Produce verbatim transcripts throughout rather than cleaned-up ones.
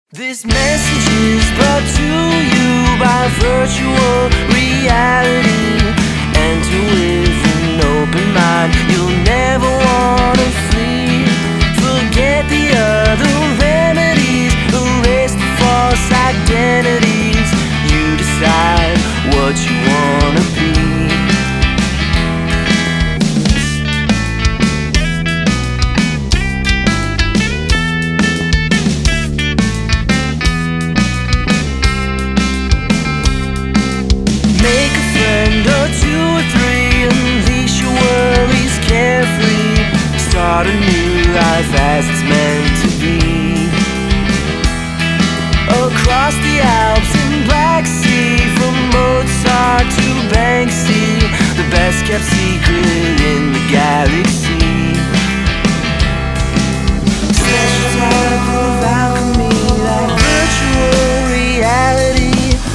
This message is brought to you by virtual reality. Enter with an open mind, you'll never wanna flee. Forget the other remedies, erase the false identities. You decide what you wanna be. Make a friend or two or three, unleash your worries carefree. Start a new life as it's meant to be. Across the Alps and Black Sea, from Mozart to Banksy, the best kept secret in the galaxy. Special type of alchemy, like virtual reality.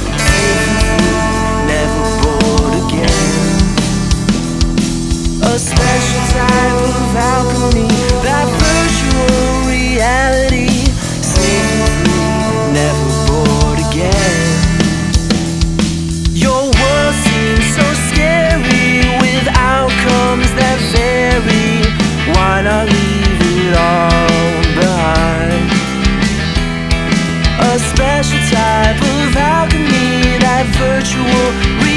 A special type of alchemy, that virtual reality. Safe and free, never bored again. Your world seems so scary, with outcomes that vary. Why not leave it all behind? A special type of alchemy, that virtual reality.